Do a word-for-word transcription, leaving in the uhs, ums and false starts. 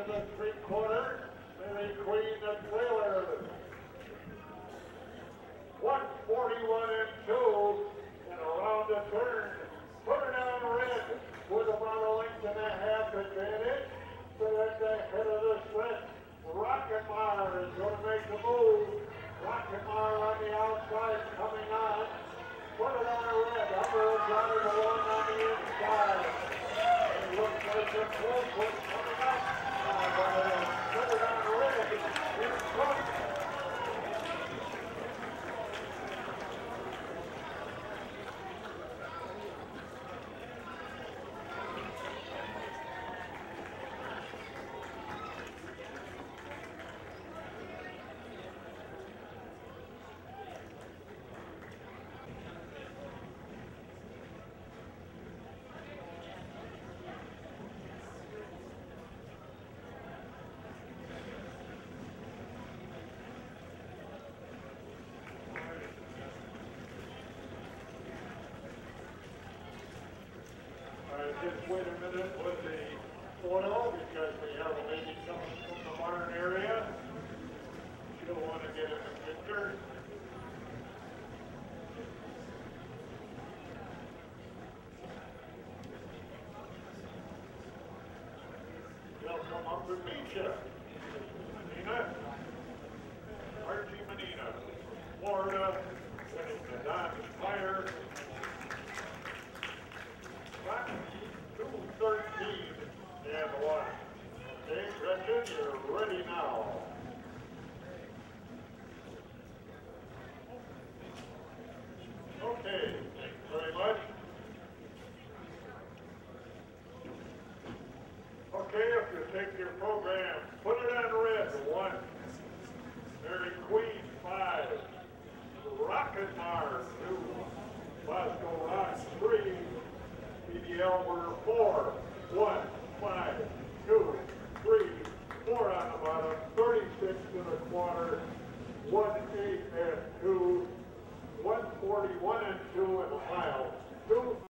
to the three quarters. Mary Queen the trailer. one forty-one and two. And around the turn. Put her down red with about a length and a half advantage. So at the head of the stretch. Rocket Mar is going to make the move. Rocket Mar on the outside coming on. Put it on a red. Upper got it along on the inside. It looks like the close one's coming up. Uh, but uh, put it on a red. In front. Just wait a minute with the photo because we have a lady coming from the barn area. She'll want to get in the picture. They'll come up and meet you. Medina, Archie Medina, Florida, winning the Dodge Fire. two thirteen and one. Okay, Gretchen, you're ready now. Okay, thanks very much. Okay, if you take your program, put it on red, one. Mary Queen, five. Rocket Mar, two. Bosco Rock, three. B D L were four, one, five, two, three, four on the bottom, thirty-six and a quarter, one, eight and two, one forty-one and two in the mile, two.